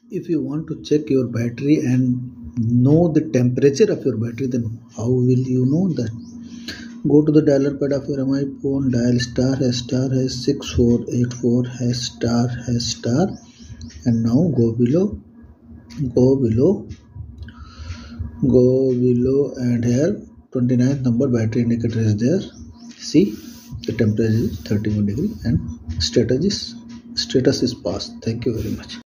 If you want to check your battery and know the temperature of your battery, then how will you know that? Go to the dialer pad of your MI phone, dial star hash 6484 hash star, and now go below, and here 29th number battery indicator is there. See, the temperature is 31 degree and status is passed. Thank you very much.